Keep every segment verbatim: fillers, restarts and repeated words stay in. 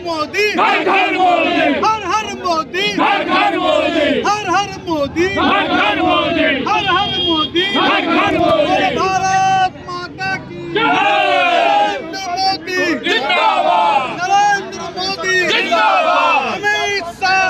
मोदी, हर घर मोदी, हर हर मोदी, हर घर मोदी, हर हर मोदी, हर घर मोदी, हर हर मोदी, हर घर मोदी। भारत माता की नरेंद्र मोदी जिंदाबाद, नरेंद्र मोदी जिंदाबाद, अमित शाह।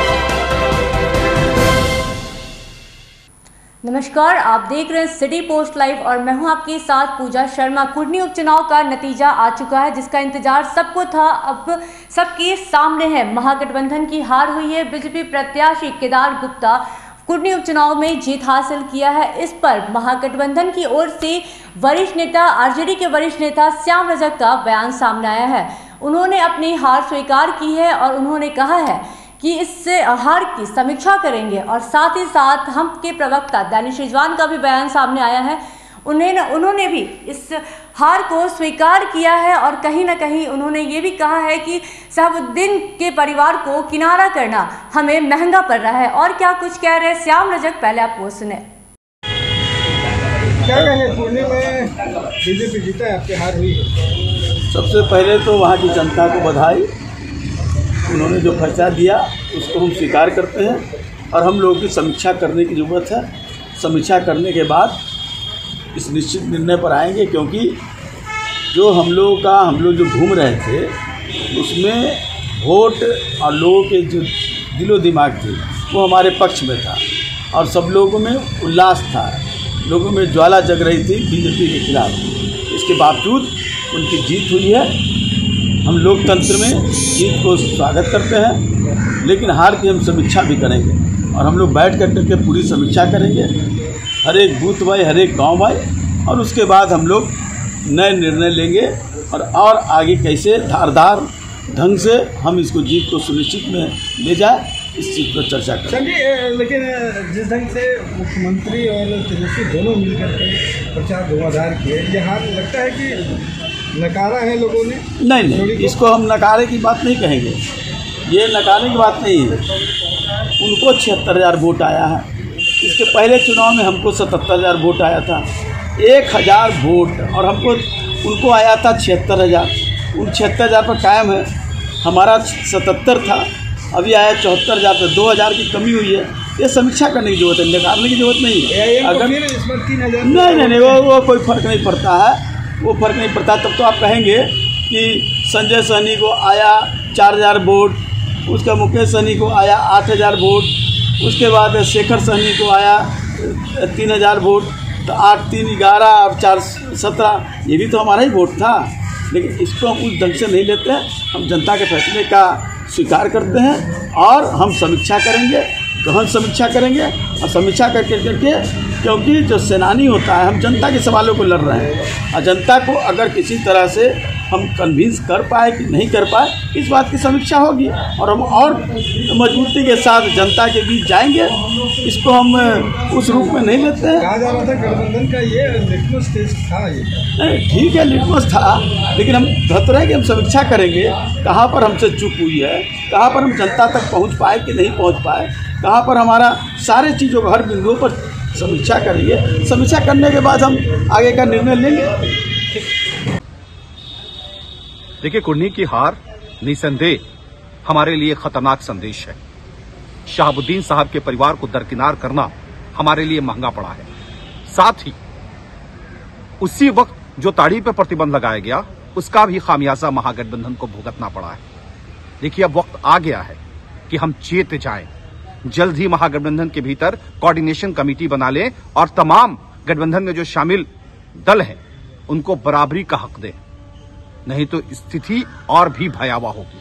नमस्कार, आप देख रहे हैं सिटी पोस्ट लाइव और मैं हूं आपके साथ पूजा शर्मा। कुर्नी उपचुनाव का नतीजा आ चुका है, जिसका इंतजार सबको था, अब सबके सामने है। महागठबंधन की हार हुई है। बीजेपी प्रत्याशी केदार गुप्ता कुर्नी उपचुनाव में जीत हासिल किया है। इस पर महागठबंधन की ओर से वरिष्ठ नेता आरजेडी के वरिष्ठ नेता श्याम रजक का बयान सामने आया है। उन्होंने अपनी हार स्वीकार की है और उन्होंने कहा है कि इस हार की समीक्षा करेंगे। और साथ ही साथ हम के प्रवक्ता दानिश रिजवान का भी बयान सामने आया है। उन्हें उन्होंने भी इस हार को स्वीकार किया है और कहीं ना कहीं उन्होंने ये भी कहा है कि शहाबुद्दीन के परिवार को किनारा करना हमें महंगा पड़ रहा है। और क्या कुछ कह रहे हैं श्याम रजक, पहले आप वो सुने। क्या कहेंगे, कुर्नी में बीजेपी जीता है, आपकी हार हुई है। सबसे पहले तो वहाँ की जनता को बधाई। उन्होंने जो फैसला दिया उसको हम स्वीकार करते हैं और हम लोगों की समीक्षा करने की ज़रूरत है। समीक्षा करने के बाद इस निश्चित निर्णय पर आएंगे, क्योंकि जो हम लोगों का हम लोग जो घूम रहे थे उसमें वोट और लोगों के जो दिलो दिमाग थे वो हमारे पक्ष में था और सब लोगों में उल्लास था, लोगों में ज्वाला जग रही थी बीजेपी के खिलाफ। इसके बावजूद उनकी जीत हुई है। हम लोकतंत्र में जीत को स्वागत करते हैं, लेकिन हार की हम समीक्षा भी करेंगे और हम लोग बैठ कर के पूरी समीक्षा करेंगे, हर एक बूथ वाई, हर एक गाँव वाई, और उसके बाद हम लोग नए निर्णय लेंगे और और आगे कैसे धारदार ढंग से हम इसको जीत को सुनिश्चित में ले जाए, इस चीज़ पर चर्चा करेंगे। लेकिन जिस ढंग से मुख्यमंत्री और तेजस्वी दोनों मिलकर के प्रचार धुआंधार किए, ये हार लगता है कि नकारा है लोगों ने? नहीं नहीं, इसको हम नकारे की बात नहीं कहेंगे। ये नकारे की बात नहीं है। उनको छिहत्तर हज़ार वोट आया है। इसके पहले चुनाव में हमको सतहत्तर हज़ार वोट आया था, एक हज़ार वोट, और हमको उनको आया था छिहत्तर हज़ार। उन छिहत्तर हज़ार पर कायम है। हमारा सतहत्तर था, अभी आया चौहत्तर हज़ार पर, दो हज़ार की कमी हुई है। ये समीक्षा करने की जरूरत है, नकारने की जरूरत नहीं है। अगर नहीं नहीं नहीं वो वो कोई फर्क नहीं पड़ता है, वो फर्क नहीं पड़ता। तब तो आप कहेंगे कि संजय सहनी को आया चार हज़ार वोट, उसका मुकेश सहनी को आया आठ हज़ार वोट, उसके बाद शेखर सहनी को आया तीन हज़ार वोट, तो आठ तीन ग्यारह और चार सत्रह, ये भी तो हमारा ही वोट था। लेकिन इसको हम उस ढंग से नहीं लेते हैं। हम जनता के फैसले का स्वीकार करते हैं और हम समीक्षा करेंगे, गहन समीक्षा करेंगे और समीक्षा करके करके क्योंकि जो सेनानी होता है, हम जनता के सवालों को लड़ रहे हैं और जनता को अगर किसी तरह से हम कन्विंस कर पाए कि नहीं कर पाए, इस बात की समीक्षा होगी और हम और मजबूती के साथ जनता के बीच जाएंगे। इसको हम उस रूप में नहीं लेते हैं। कहा जा रहा था गठबंधन का ये लिटमस टेस्ट था। ये नहीं, ठीक है, लिटमस था, लेकिन हम कहते रहे कि हम समीक्षा करेंगे कहाँ पर हमसे चूक हुई है, कहाँ पर हम जनता तक पहुँच पाए कि नहीं पहुँच पाए, कहाँ पर हमारा सारे चीज़ों को हर बिंदुओं पर समीक्षा करेंगे। समीक्षा करने के बाद हम आगे का निर्णय लेंगे। देखिए, कुर्नी की हार निसंदेह हमारे लिए खतरनाक संदेश है। शहाबुद्दीन साहब के परिवार को दरकिनार करना हमारे लिए महंगा पड़ा है। साथ ही उसी वक्त जो ताड़ी पर प्रतिबंध लगाया गया, उसका भी खामियाजा महागठबंधन को भुगतना पड़ा है। देखिए, अब वक्त आ गया है कि हम चेत जाएं। जल्द ही महागठबंधन के भीतर कोऑर्डिनेशन कमेटी बना लें और तमाम गठबंधन में जो शामिल दल हैं उनको बराबरी का हक दें, नहीं तो स्थिति और भी भयावह होगी।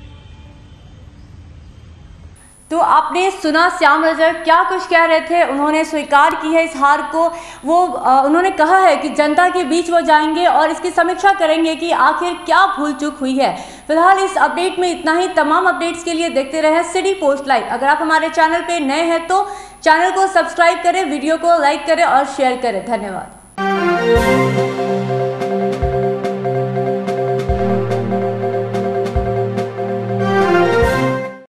तो आपने सुना श्याम रजक क्या कुछ कह रहे थे। उन्होंने स्वीकार की है इस हार को। वो आ, उन्होंने कहा है कि जनता के बीच वो जाएंगे और इसकी समीक्षा करेंगे कि आखिर क्या भूल चूक हुई है। फिलहाल इस अपडेट में इतना ही। तमाम अपडेट्स के लिए देखते रहें सिटी पोस्ट लाइव। अगर आप हमारे चैनल पे नए हैं तो चैनल को सब्सक्राइब करें, वीडियो को लाइक करें और शेयर करें। धन्यवाद।